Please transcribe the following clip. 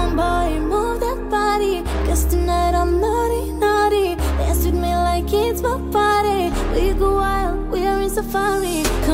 on, boy, move that body. 'Cause tonight I'm naughty, naughty. Dance with me like it's my party. We go wild, we are in safari.